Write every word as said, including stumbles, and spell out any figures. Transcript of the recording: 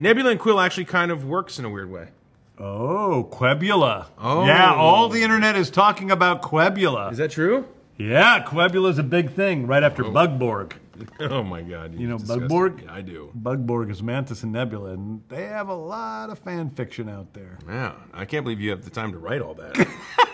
Nebula and Quill actually kind of works in a weird way. Oh, Quebula. Oh. Yeah, all the internet is talking about Quebula. Is that true? Yeah, Quebula's a big thing right after oh. Bugborg. Oh my God! You know Bugborg? Yeah, I do. Bugborg is Mantis and Nebula, and they have a lot of fan fiction out there. Yeah, I can't believe you have the time to write all that.